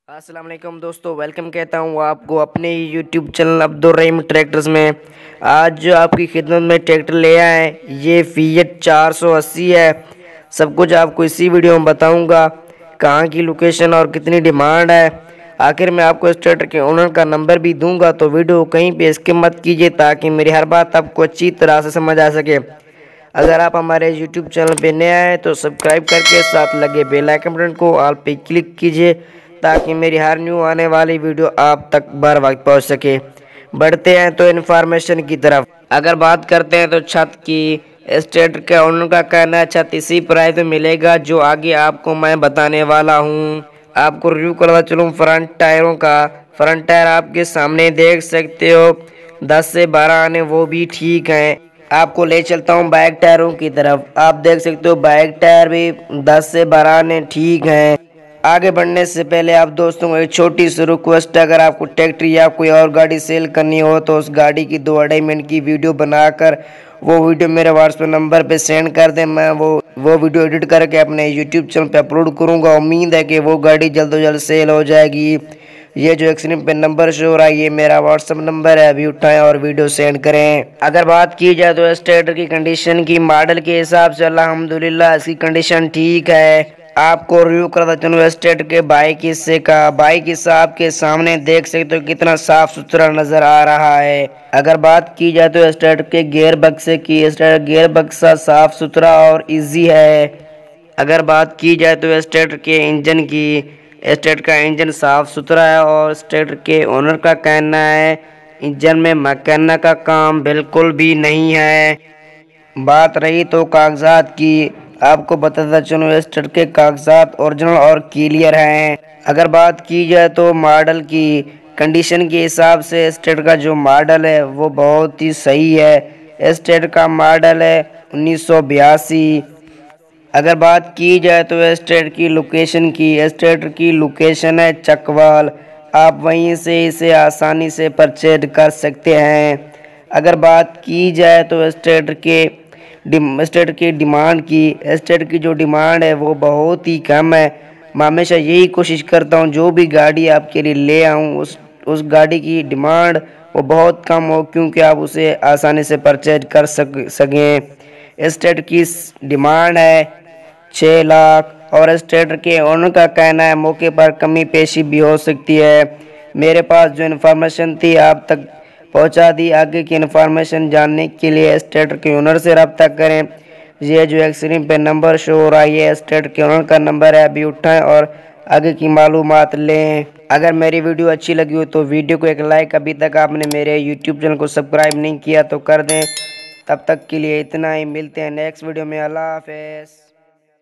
السلام علیکم دوستو، ویلکم کہتا ہوں آپ کو اپنے یوٹیوب چینل عبدالرحیم ٹریکٹرز میں۔ آج جو آپ کی خدمت میں ٹریکٹر لے آئے یہ فیٹ 480 ہے۔ سب کچھ آپ کو اسی ویڈیو میں بتاؤں گا، کہاں کی لوکیشن اور کتنی ڈیمانڈ ہے۔ آخر میں آپ کو اس ٹریکٹر کے اونر کا نمبر بھی دوں گا، تو ویڈیو کہیں پہ اسکپ مت کیجیے تاکہ میری ہر بات آپ کو اچھی طرح سے سمجھ آ سکے۔ اگر آپ ہمارے یوٹیوب چینل پہ نئے آئے تو سبسکرائب کر کے ساتھ لگے بیل آئیکن بٹن کو آل پہ کلک کیجیے تاکہ میری ہر نیو آنے والی ویڈیو آپ تک بر وقت پہنچ سکے۔ بڑھتے ہیں تو انفارمیشن کی طرف۔ اگر بات کرتے ہیں تو چھت کی، اس ٹریکٹر کے اونر کا کہنا ہے چھت اسی پرائز میں ملے گا جو آگے آپ کو میں بتانے والا ہوں۔ آپ کو ریویو کرتا چلوں فرنٹ ٹائروں کا۔ فرنٹ ٹائر آپ کے سامنے دیکھ سکتے ہو، 10 سے 12 آنے وہ بھی ٹھیک ہیں۔ آپ کو لے چلتا ہوں بیک ٹائروں کی طرف۔ آپ دیکھ سکتے ہو بیک ٹائر بھی 10 سے 12 آنے ٹھیک ہیں۔ آگے بڑھنے سے پہلے آپ دوستوں کو ایک چھوٹی سی ریکویسٹ ہے، اگر آپ کو ٹریکٹر یا کوئی اور گاڑی سیل کرنی ہو تو اس گاڑی کی 2-2.5 منٹ کی ویڈیو بنا کر وہ ویڈیو میرے واٹس ایپ نمبر پہ سینڈ کر دیں۔ میں وہ ویڈیو ایڈٹ کر کے اپنے یوٹیوب چینل پہ اپلوڈ کروں گا۔ امید ہے کہ وہ گاڑی جلد و جلد سیل ہو جائے گی۔ یہ جو اسکرین پہ نمبر شو ہو رہا ہے یہ میرا واٹس ایپ نمبر ہے، ابھی اٹھائیں اور ویڈیو سینڈ کریں۔ اگر بات کی جائے تو اس ٹریکٹر کی کنڈیشن کی ماڈل کے حساب سے الحمدللہ اس کی کنڈیشن ٹھیک ہے۔ آپ کو ریویو کرتا چلوں اس ٹریکٹر کے بائک حصے کا۔ بائک حصہ آپ کے سامنے دیکھ سکتے ہو کتنا صاف ستھرا نظر آ رہا ہے۔ اگر بات کی جائے تو اس ٹریکٹر کے گیئر بکسے کی، اس ٹریکٹر گیئر بکسہ صاف ستھرا اور ایزی ہے۔ اگر بات کی جائے تو اس ٹریکٹر کے انجن کی، اس ٹریکٹر کا انجن صاف ستھرا ہے اور اس ٹریکٹر کے اونر کا کہنا ہے انجن میں مکینہ کا کام بالکل بھی نہیں ہے۔ بات رہی تو کاغذات کی، آپ کو بتاتا چلوں اس ٹریکٹر کے کاغذات اوریجنل اور کلیئر ہیں۔ اگر بات کی جائے تو ماڈل کی کنڈیشن کے حساب سے اس ٹریکٹر کا جو ماڈل ہے وہ بہت ہی صحیح ہے۔ اس ٹریکٹر کا ماڈل ہے 1982۔ اگر بات کی جائے تو اس ٹریکٹر کی لوکیشن کی، اس ٹریکٹر کی لوکیشن ہے چکوال۔ آپ وہیں سے اسے آسانی سے پرچیز کر سکتے ہیں۔ اگر بات کی جائے تو اس ٹریکٹر کی ڈیمانڈ کی، اس ٹریکٹر کی جو ڈیمانڈ ہے وہ بہت ہی کم ہے۔ میں ہمیشہ یہی کوشش کرتا ہوں جو بھی گاڑی آپ کے لیے لے آؤں اس گاڑی کی ڈیمانڈ وہ بہت کم ہو، کیونکہ آپ اسے آسانی سے پرچیز کر سکیں۔ اس ٹریکٹر کی ڈیمانڈ ہے 6 لاکھ اور اس ٹریکٹر کے اونر کا کہنا ہے موقع پر کمی بیشی بھی ہو سکتی ہے۔ میرے پاس جو انفارمیشن تھی آپ تک پہنچا دی۔ آگے کی انفارمیشن جاننے کے لیے اس ٹریکٹر کے اونر سے رابطہ کریں۔ یہ جو اسکرین پہ نمبر شو ہو رہا ہے یہ اس ٹریکٹر کے اونر کا نمبر ہے، ابھی اٹھائیں اور آگے کی معلومات لیں۔ اگر میری ویڈیو اچھی لگی ہو تو ویڈیو کو ایک لائک، ابھی تک آپ نے میرے یوٹیوب چینل کو سبسکرائب نہیں کیا تو کر دیں۔ تب تک کے لیے اتنا ہی، ملتے ہیں نیکسٹ ویڈیو میں۔ اللہ حافظ۔